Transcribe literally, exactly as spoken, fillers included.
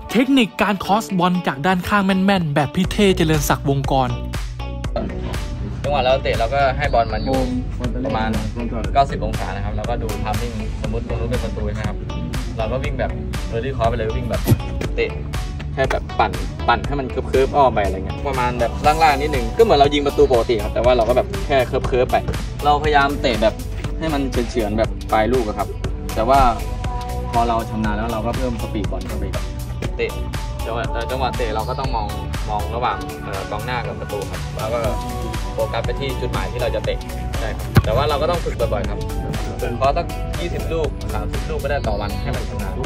เทคนิคการคอสบอลจากด้านข้างแม่นๆแบบพี่เท่เจริญศักดิ์วงกรจังหวะเราเตะเราก็ให้บอลมันอยู่ประมาณเก้าสิบองศานะครับแล้วก็ดูทามมิ่งสมมติตรงนู้นเป็นประตูนะครับเราก็วิ่งแบบเออร์ลี่คอร์สไปเลยวิ่งแบบเตะแค่แบบปั่นปั่นให้มันเคิร์ฟเคิร์ฟอ้อมไปอะไรเงี้ยประมาณแบบล่างๆนิดนึงก็เหมือนเรายิงประตูปกติครับแต่ว่าเราก็แบบแค่เคิร์ฟเคิร์ฟไปเราพยายามเตะแบบให้มันเฉือนๆแบบปลายลูกครับแต่ว่าพอเราชำนาญแล้วเราก็เพิ่มสปีดบอลเข้าไปเตะจังหวะจังหวะเตะเราก็ต้องมองมองระหว่างกองหน้ากับประตูครับแล้วก็โฟกัสไปที่จุดหมายที่เราจะเตะใช่ครับแต่ว่าเราก็ต้องฝึกบ่อยๆครับฝึกเพราะตั้งยี่สิบลูกสามสิบลูกก็ได้ต่อวันให้มันชำนาญ